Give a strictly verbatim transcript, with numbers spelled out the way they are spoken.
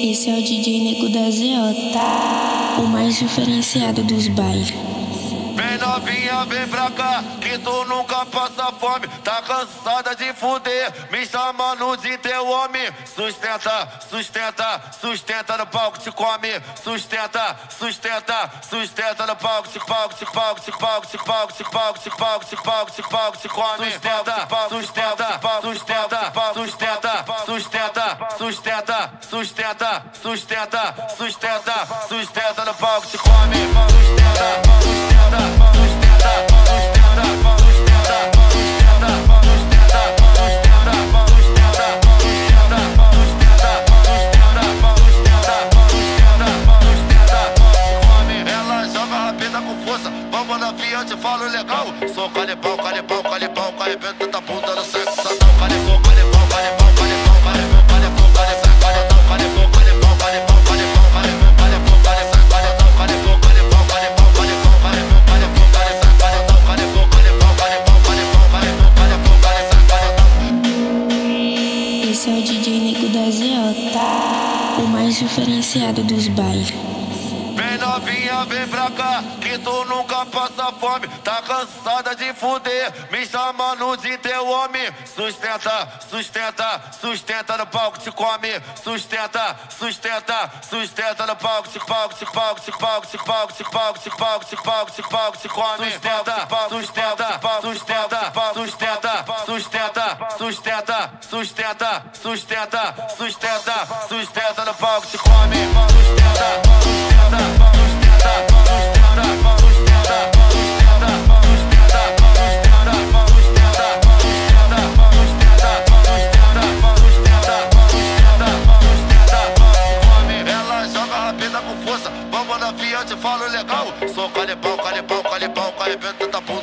Esse é o D J Nego da Z J, o mais diferenciado dos bailes. Vem novinha, vem pra cá, que tu nunca passa fome. Tá cansada de fuder, me chamando de teu homem. Sustenta, sustenta, sustenta no palco, te come. Sustenta, sustenta, sustenta no palco, te palco, te palco, te palco, te palco, te palco, te palco, te palco, te palco, te come. Sustenta, sustenta, sustenta, sustenta, sustenta, sustenta, sustenta, sustenta, sustenta, sustenta no palco, te come. Sustenta, sustenta. Vamos na via, te falo legal. Sou canibal, canibal, canibal, arrebenta da bunda no sexo. Canibal, canibal, canibal, canibal, canibal, canibal, canibal, canibal, canibal, canibal, canibal, canibal, canibal, Esse é o D J Nego da Z J, o mais diferenciado dos bailes. Vem novinha, vem pra cá, que tu nunca passa fome. Tá cansada de fuder, me chamando de teu homem. Sustenta, sustenta, sustenta no palco, te come. Sustenta, sustenta, sustenta no palco, te palco, te palco, te palco, te palco, te palco, te palco, te palco, te palco, te come. Sustenta, sustenta, sustenta, sustenta, sustenta, sustenta, sustenta, sustenta, sustenta, sustenta no palco, te come. Sustenta, sustenta. Vamos na via, te falo legal. Sou canibal, canibal, canibal, arrebenta da bunda.